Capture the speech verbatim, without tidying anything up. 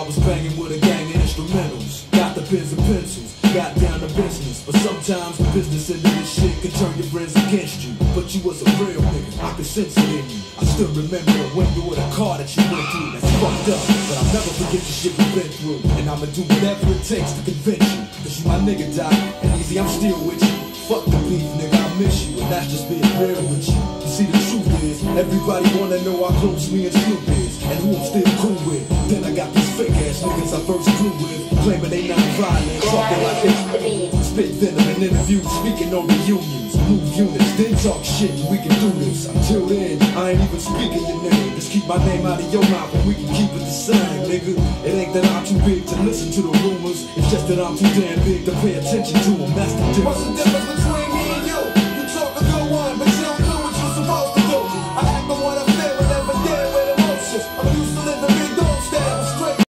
was banging with a gang of instrumentals. Got the pens and pencils, got down to business. But sometimes the business end of this shit can turn your friends against you. But you was a real nigga, I could sense it in you. I still remember when you were the car that you went through. That's fucked up, but I'll never forget the shit we've been through. And I'ma do whatever it takes to convince you. Cause you my nigga, Doc, and easy, I'm still with you. Fuck the beef, nigga, I miss you, and that's just being real with you. You see, the truth is, everybody wanna know how close me and Snoop is, and who I'm still cool with. Then I got these fake ass niggas I first flew with, claiming they not violent, talking like they spit venom in interviews, speaking on reunions, move units, then talk shit, and we can do this. Until then, I ain't even speaking your name. Just keep my name out of your mouth, and we can keep it the same, nigga. It ain't that I'm too big to listen to the rumors, it's just that I'm too damn big to pay attention to them. That's the difference. What's the difference?